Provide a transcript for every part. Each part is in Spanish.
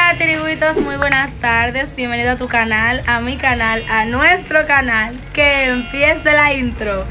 Hola tirigüitos, muy buenas tardes, bienvenido a tu canal, a mi canal, a nuestro canal. Que empiece la intro.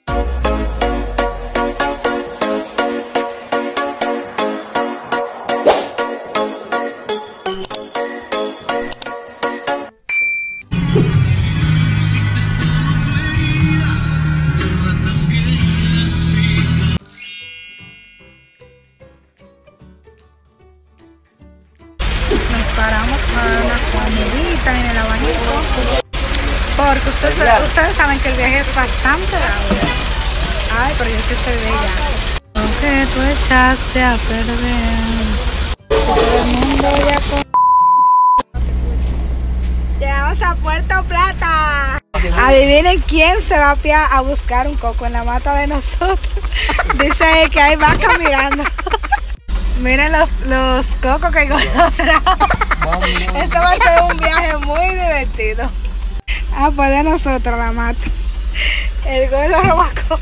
Paramos para una comidita en el abanico porque ustedes saben que el viaje es bastante largo. Ay, pero yo sí estoy bella. Lo que tú echaste a perder. Todo el mundo ya llegamos a Puerto Plata. Adivinen quién se va a buscar un coco en la mata de nosotros. Dice que hay vaca mirando. Miren los cocos que encontramos. Esto va a ser un viaje muy divertido. Ah, pues de nosotros la mata. El gordo roba coco.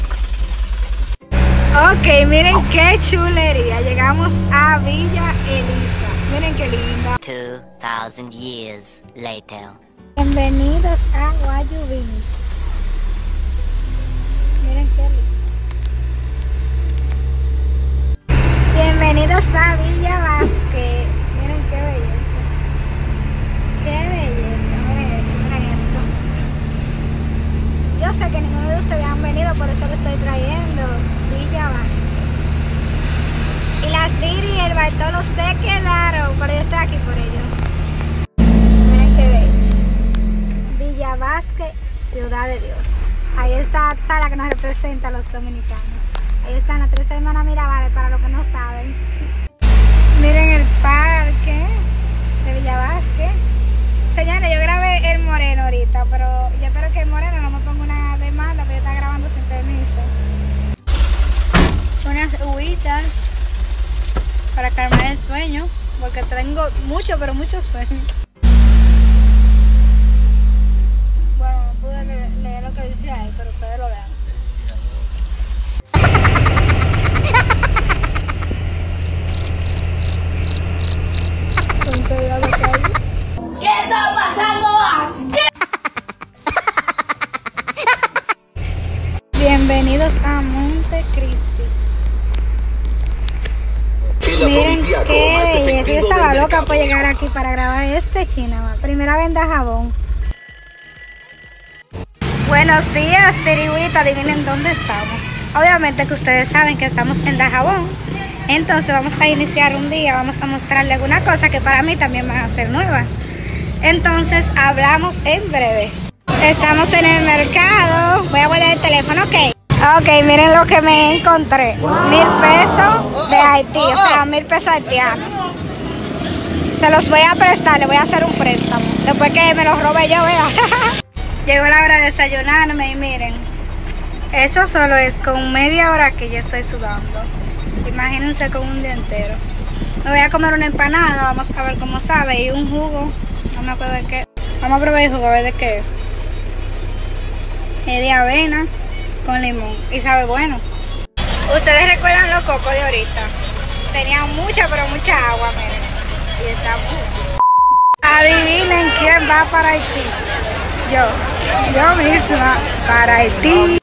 Ok, miren qué chulería. Llegamos a Villa Elisa. Miren qué linda. 2000 years later. Bienvenidos a Guayubín. Miren qué lindo. Bienvenidos a Villa Vázquez. Miren qué belleza. Qué belleza. Miren esto, miren esto. Yo sé que ninguno de ustedes han venido, por eso lo estoy trayendo. Villa Vázquez. Y las Tiri y el Bartolo se quedaron, pero yo estoy aquí por ellos. Miren qué bello. Villa Vázquez, Ciudad de Dios. Ahí está Sara que nos representa a los dominicanos. Ahí están las tres hermanas Mirabales, para los que no saben. Miren el parque de Villa Vázquez. Señores, yo grabé el Moreno ahorita, pero yo espero que el Moreno no me ponga una demanda, porque yo estaba grabando sin permiso. Unas uvitas para calmar el sueño, porque tengo mucho, pero mucho sueño. Bueno, no pude leer lo que dice ahí, pero ustedes lo vean. ¿Qué está pasando aquí? Bienvenidos a Montecristi. Miren qué belleza. Yo estaba loca por llegar aquí para grabar este Chinama. Primera vez en Dajabón. Buenos días, tirigüita. Adivinen dónde estamos. Obviamente que ustedes saben que estamos en Dajabón. Entonces vamos a iniciar un día, vamos a mostrarles alguna cosa que para mí también van a ser nuevas. Entonces hablamos en breve. Estamos en el mercado. Voy a guardar el teléfono, ok. Ok, miren lo que me encontré. 1000 pesos de Haití, o sea, 1000 pesos haitianos. Se los voy a prestar, le voy a hacer un préstamo. Después que me los robe yo, vea. Llegó la hora de desayunarme y miren. Eso solo es con media hora que ya estoy sudando. Imagínense con un día entero. Me voy a comer una empanada, vamos a ver cómo sabe. Y un jugo, no me acuerdo de qué. Vamos a probar el jugo, a ver de qué. Es de avena con limón y sabe bueno. Ustedes recuerdan los cocos de ahorita. Tenían mucha, pero mucha agua, miren. Y está muy... Adivinen quién va para Haití. Yo misma para Haití.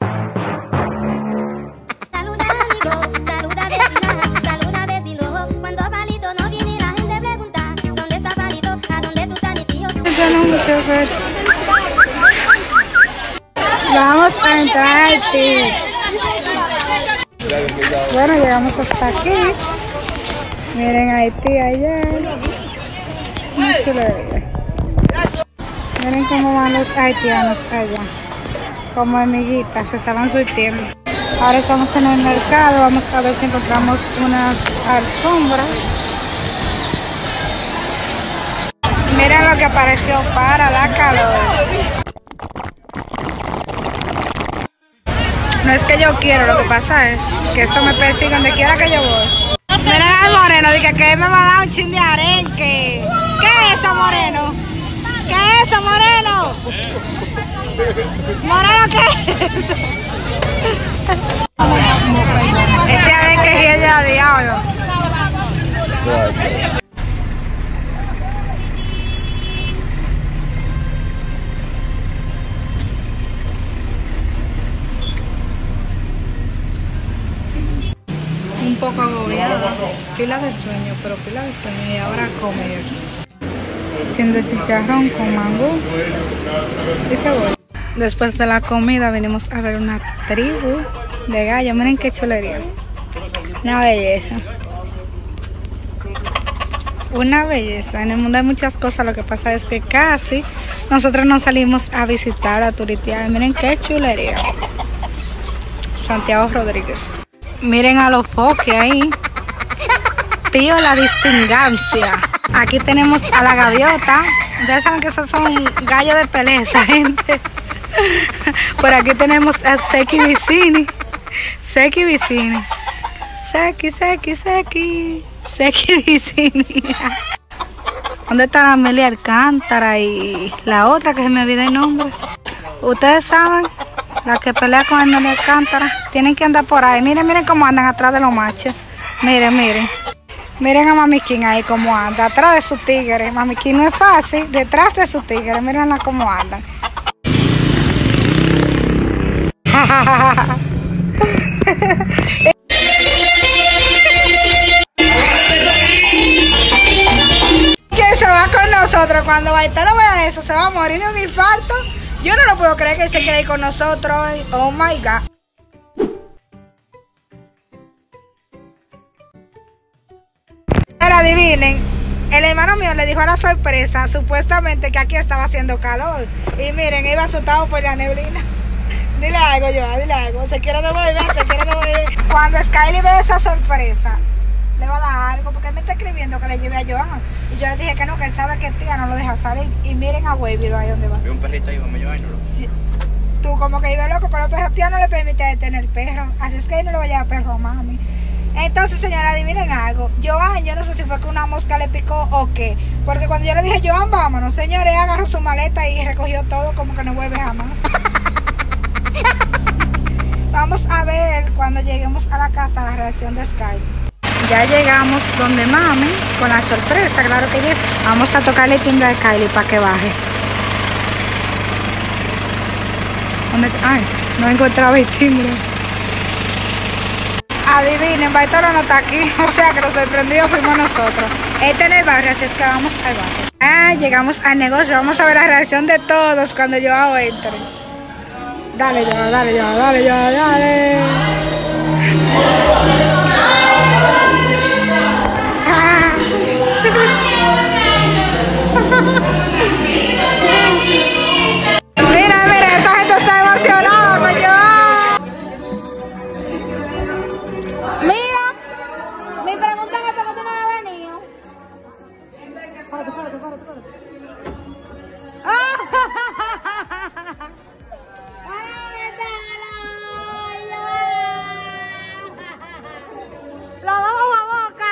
Vamos a entrar a Haití. Bueno, llegamos hasta aquí. Miren Haití allá. Muy chulería. Miren cómo van los haitianos allá. Como amiguitas, se estaban surtiendo. Ahora estamos en el mercado. Vamos a ver si encontramos unas alfombras. Miren lo que apareció para la calor. No es que yo quiero, lo que pasa es que esto me persigue donde quiera que yo voy. Miren al Moreno, dije que él me va a dar un chin de arenque. ¿Qué es eso, Moreno? ¿Qué es eso, Moreno? ¿Moreno qué es eso? Este arenque es el diablo. pila de sueño, pero pila de sueño. Y ahora a comer. Siendo chicharrón con mango y cebolla. Después de la comida venimos a ver una tribu de gallos. Miren qué chulería. Una belleza. Una belleza. En el mundo hay muchas cosas. Lo que pasa es que casi nosotros nos salimos a visitar, a turistear. Miren qué chulería. Santiago Rodríguez. Miren a los foques ahí. Pío la distingancia. Aquí tenemos a la gaviota. Ustedes saben que esos son gallos de pelea, esa gente. Por aquí tenemos a Seki Vicini. Seki Vicini. Seki Vicini. ¿Dónde está la Amelia Alcántara y la otra que se me olvida el nombre? Ustedes saben, la que pelea con Amelia Alcántara. Tienen que andar por ahí. Miren, miren cómo andan atrás de los machos. Miren, miren. Miren a Mami King ahí cómo anda, atrás de sus tigres. Mami King no es fácil, detrás de sus tigres. Mirenla cómo andan. ¿Quién se va con nosotros? Cuando Baitano vea eso, se va a morir de un infarto. Yo no lo puedo creer que él se quiera ir con nosotros. Oh my God. Pero adivinen, el hermano mío le dijo a la sorpresa, supuestamente que aquí estaba haciendo calor. Y miren, iba asustado por la neblina. Dile algo, Joan, dile algo. Se quiere devolver. Cuando Skyly ve esa sorpresa, le va a dar algo, porque él me está escribiendo que le lleve a Joan. Y yo le dije que no, que él sabe que tía no lo deja salir. Y miren a Wavido ahí donde va. Veo un perrito ahí, vamos a llevárnoslo. Tú como que iba loco con los perros, tía no le permite tener perro. Así es que él no le va a llevar perro a mami. Entonces, señora, adivinen algo. Joan, yo no sé si fue que una mosca le picó o qué. Porque cuando yo le dije, Joan, vámonos, señores, agarró su maleta y recogió todo, como que no vuelve jamás. Vamos a ver cuando lleguemos a la casa la reacción de Sky. Ya llegamos donde mami, con la sorpresa, claro que yes. Vamos a tocarle el timbre a Kylie para que baje. ¿Dónde? Ay, no encontraba el timbre. Adivinen, Baitoro no está aquí, o sea que los sorprendidos fuimos nosotros. Este en el barrio, así es que vamos al barrio. Ah, llegamos al negocio, vamos a ver la reacción de todos cuando yo entre. Dale, dale. Ah. Mira, esa gente está emocionada con yo. Mira, mi pregunta es por qué tú no has venido. Párate. Lo damos a boca.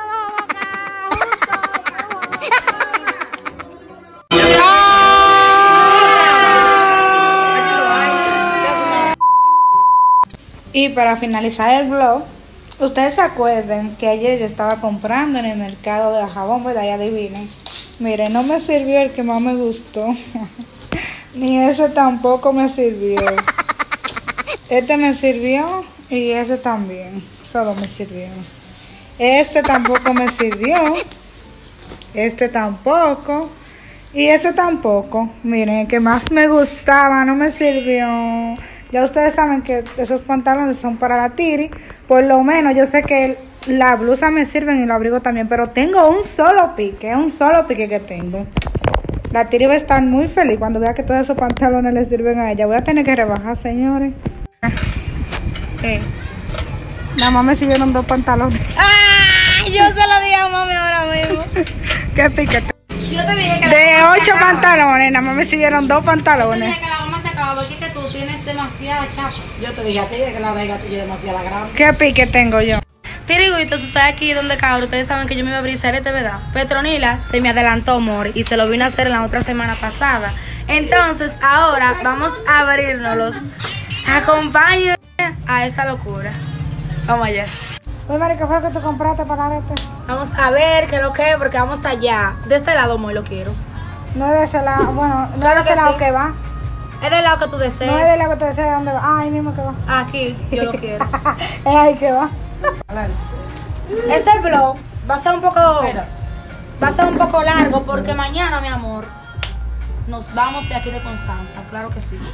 Y para finalizar el vlog, ustedes se acuerdan que ayer yo estaba comprando en el mercado de jabón, ¿verdad? Y adivinen. Miren, no me sirvió el que más me gustó. Ni ese tampoco me sirvió. Este me sirvió y ese también. Solo me sirvió. Este tampoco me sirvió. Este tampoco. Y ese tampoco. Miren, el que más me gustaba no me sirvió. Ya ustedes saben que esos pantalones son para la tiri. Por lo menos yo sé que la blusa me sirven y el abrigo también. Pero tengo un solo pique que tengo. La tiri va a estar muy feliz cuando vea que todos esos pantalones le sirven a ella. Voy a tener que rebajar, señores. ¿Qué? Nada más me sirvieron 2 pantalones. ¡Ay! Yo se lo dije a mami ahora mismo. ¿Qué pique? Yo te dije que De 8 pantalones, nada más me sirvieron 2 Yo te pantalones. dije que la goma se acaba porque es que tú tienes demasiada chapa. Yo te dije a ti que la nalga tuya es demasiado grande. ¿Qué pique tengo yo? Tiriguitos, usted aquí donde cabrón, ustedes saben que yo me iba a abrir de verdad. Petronila se me adelantó, amor, y se lo vine a hacer la otra semana pasada. Entonces, ahora vamos a abrirnos. Acompáñenme a esta locura. Vamos allá. Oye, Mari, ¿qué fue lo que tú compraste para verte? Vamos a ver qué es lo que es, porque vamos allá. De este lado, amor, lo quiero. No es de ese lado, bueno, no Claro es de ese que lado sí. que va. Es del lado que tú desees. No es del lado que tú deseas dónde va. Ah, ahí mismo que va. Aquí, yo lo quiero. Es ahí que va. Este vlog va a ser un poco largo porque mañana, mi amor, nos vamos de aquí de Constanza, claro que sí.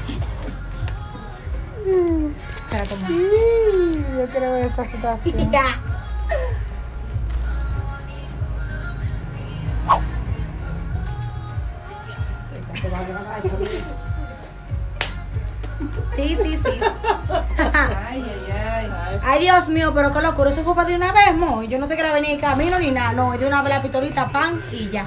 Espérate, mamá. Yo quiero ver esta situación. Sí. Ay, Dios mío, pero qué locura. Eso fue para de una vez, mo. Yo no te quería venir en camino ni nada. No, de una vez la pistolita, pan y ya.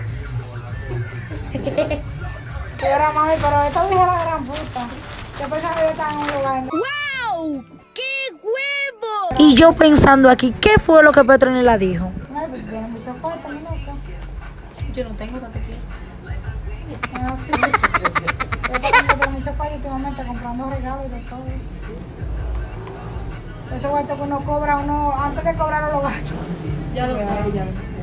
Era mami, pero esta dije la gran puta. Yo pensaba que yo estaba en un lugar. ¡Wow! ¡Qué huevo! Y yo pensando aquí, ¿qué fue lo que Petronila dijo? No, pues tiene mucho fuerte, mi loco. Yo no tengo tanto aquí. Ah, sí. Yo tengo mucho fuerte últimamente comprando regalos y de todo. Ese vuelto que uno cobra, antes de cobrar lo gasta. Ya lo sé. Ella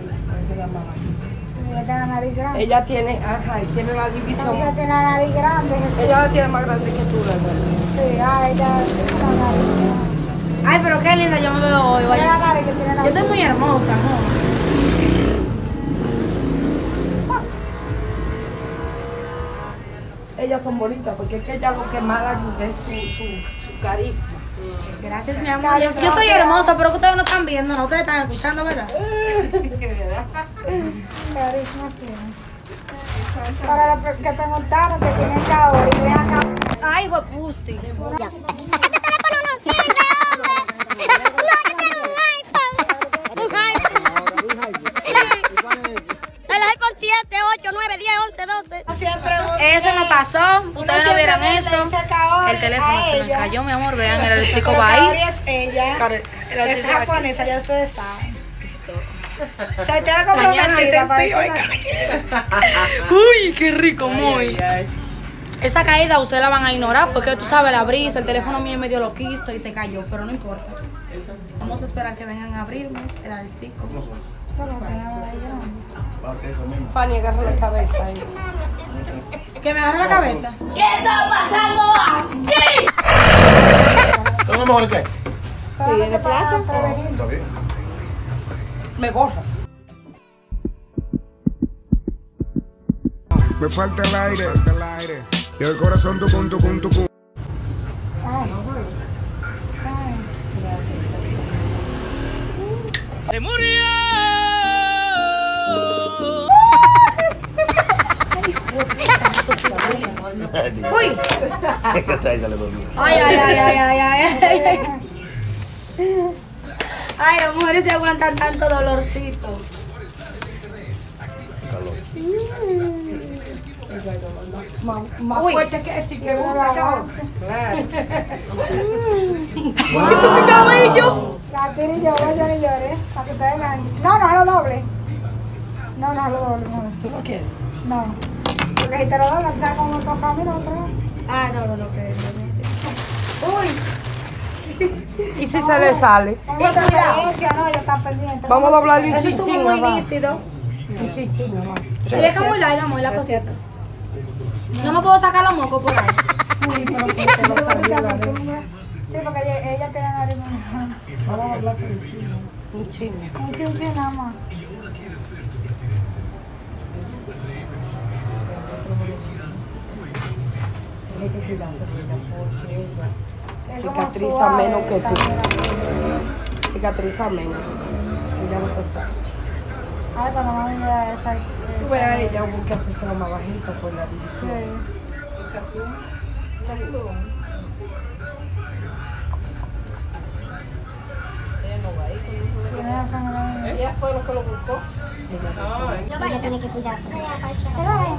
tiene la nariz grande. Ella tiene, ajá, y tiene la división. Ella tiene la nariz grande. Ella la tiene más grande que tú, ¿verdad? Sí, ella tiene la nariz grande. Ay, pero qué linda yo me veo hoy. Tiene Vaya. la nariz que tiene la Yo estoy muy hermosa, amor. Ellas son bonitas, porque es que ella lo que más la ayuda es su carisma. Gracias, mi amor. Yo soy hermosa, pero que ustedes no están viendo, no ustedes están escuchando, ¿verdad? carisma tiene. Para los que preguntaron que tienen calor y vean acá. Ay, guapusti. El iPhone 7, 8, 9, 10, 11, 12. Siempre Eso no pasó. Ustedes no vieron eso. El teléfono se me ella. cayó, mi amor. Vean, el elastico Pero va Kaori ahí. es ella. El Es elastico va aquí. japonesa, ya ustedes saben. O sea, te da comprometida para eso. Uy, qué rico, muy. Esa caída ustedes la van a ignorar porque tú sabes la brisa, el teléfono mío es medio loquito y se cayó, pero no importa. Vamos a esperar que vengan a abrirnos el elastico. Fanny agarra la cabeza ahí. Que me agarre la cabeza. ¿Son lo mejor que? Sí, de plata. Está bien. Me borra. Me falta el aire, y el corazón tucum, tucum, tucum. Uy. Ay, Ay. Ay, las mujeres se aguantan tanto dolorcito. Más Uy. fuerte que ese que una cabeza. Eso sí cabello. La tira y llore, llore, llore. Para que ustedes vean. No, no lo doble. No, no lo doble. No. ¿Tú no quieres? No. Porque si te lo doblas, ¿sabes cómo me pasa a mí la otra vez? Ah, no, que Uy. ¿Y si se le sale? Vamos a experiencia, no, ella está pendiente. Vamos a doblarle un eso estuvo chichín, muy mamá. nítido. Un chichín, mamá. Y deja muy larga, amor, la cosita. No me puedo sacar los mocos por ahí. Sí, porque ella tiene nariz muy grande. Vamos a doblarse un chino. Un chino. Un chin nada más. Hay que cuidarse, porque ella Es como cicatriza suave, menos que tú. también. Cicatriza menos. Ella no te sabe. Ay, cuando mami me da esa. Tú ves a ella porque hace ser más bajita por la división. Tiene la sangre. Ella fue lo que lo buscó. Ella tiene que cuidarse. Pero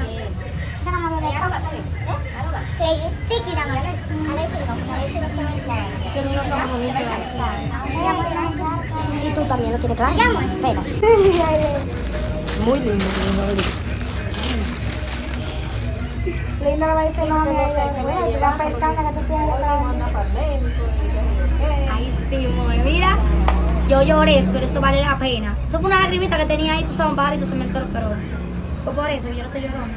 y tú también lo tienes claro. Espera. Muy lindo. Linda le va a decir mami a ella. La pestaña que tú tienes detrás. Ay, sí, muy. Mira, yo lloré, pero esto vale la pena. Eso fue una lagrimita que tenía ahí, tú sabes, un pajarito se me entró, pero fue por eso, yo no soy llorona.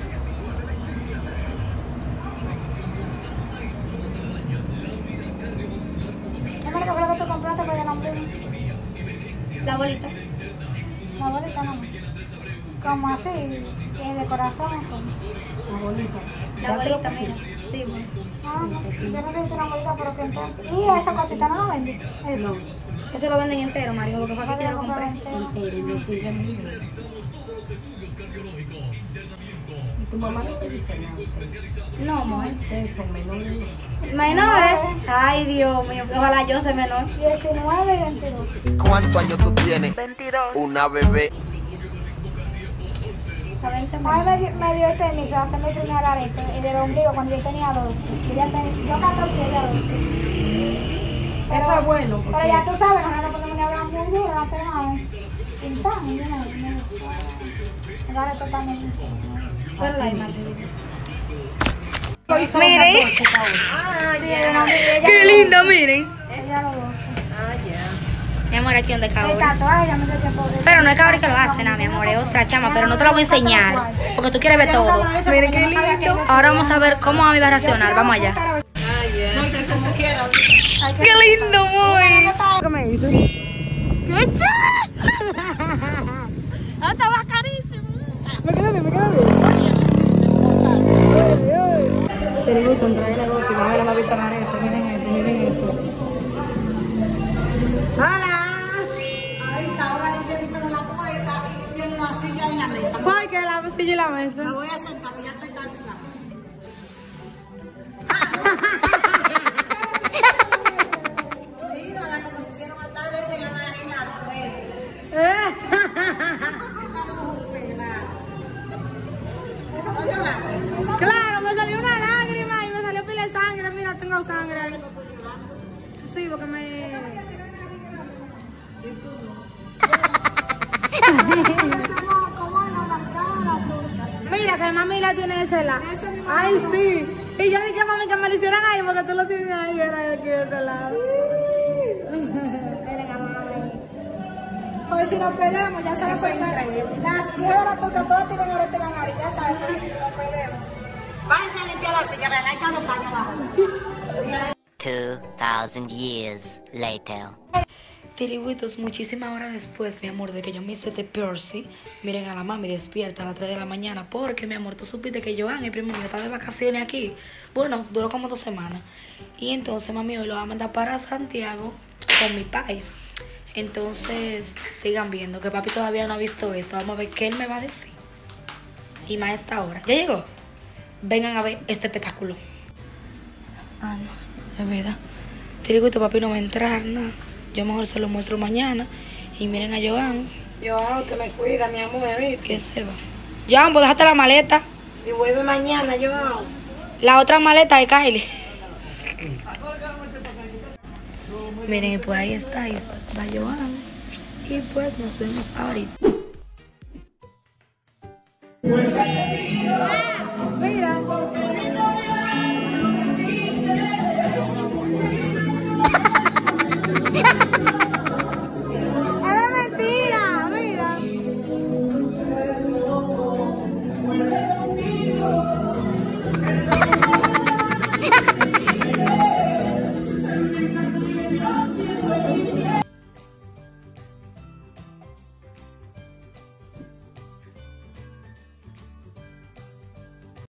¿Qué fue lo que tú compraste para el nombre? La bolita. La bolita no. Como así, de corazón. La bolita. La bolita, mira. Sí, pues. Ah, no. Yo no sé si una bolita, pero que entonces. ¿Y esa cosita no la vende? No, Eso lo venden entero, Mario, porque fue aquí que yo lo compré. entero, me sirve mucho. ¿Y tu mamá no te dice nada? No, amor. Ustedes son menores. Menores. Ay, Dios mío, ojalá yo sea menor. 19 y 22. ¿Cuántos años tú tienes? 22. Una bebé. Hoy me dio el permiso de hacer mi primer arete y del ombligo cuando yo tenía 12. Yo 14 y ella 12. Eso es bueno. Pero ya tú sabes, no nos podemos ni hablar muy duro, no tenemos pintamos, yo no. El arete también. Pero la imagen. Miren. Qué lindo, miren. Ella lo goza. Mi amor, aquí donde El cago. tatuaje ya me dio tiempo de... Pero no es Cabri que lo hace, nada, mi amor, es otra chama, pero no te lo voy a enseñar, porque tú quieres ver todo. Miren qué lindo. Ahora vamos a ver cómo mami va a reaccionar, vamos allá. ¡Qué lindo, muy! ¿Qué me dices? ¡Qué chévere! ¡Estaba carísimo! Me quedé bien, me quedé bien. Te digo, contra el negocio, no me la vista la arete, miren esto, miren esto. ¡Hola! Ahí está, ahora limpiando la puerta y limpiando la silla y la mesa. ¿Por qué la silla y la mesa? Me voy a sentar, porque ya estoy cansada. Mírala como si hicieron matar desde la nariz a dos veces. Claro, me salió una lágrima y me salió pila de sangre. Mira, tengo sangre. Sí, porque me... Mira, que mami la tiene ese lado. Ay, sí. Y yo dije, mami, que me lo hicieran ahí porque tú lo tienes ahí. Era de aquí de este lado. Pues si nos peleamos, ya sabes, las hijas de la turca todas tienen arete en la nariz, ya sabes, si nos peleamos. Váyanse a limpiar la silla, ven, ahí están los paños abajo. 2,000 years later. Tiribuitos, muchísimas horas después, mi amor, de que yo me hice de Percy, miren a la mami despierta a las 3 de la mañana, porque, mi amor, tú supiste que Joan, el primo mío, está de vacaciones aquí. Bueno, duró como 2 semanas. Y entonces, mami, hoy lo va a mandar para Santiago con mi pai. Entonces, sigan viendo, que papi todavía no ha visto esto. Vamos a ver qué él me va a decir. Y más a esta hora. ¿Ya llegó? Vengan a ver este espectáculo. Ah, no, es verdad. Tiribuito, papi no va a entrar, nada. Yo mejor se lo muestro mañana. Y miren a Joan. Joan, usted me cuida, mi amor, ¿viste? Que se va. Joan, pues déjate la maleta. Y vuelve mañana, Joan. La otra maleta de Kylie. Miren, pues ahí está Joan. Y pues nos vemos ahorita. Mira,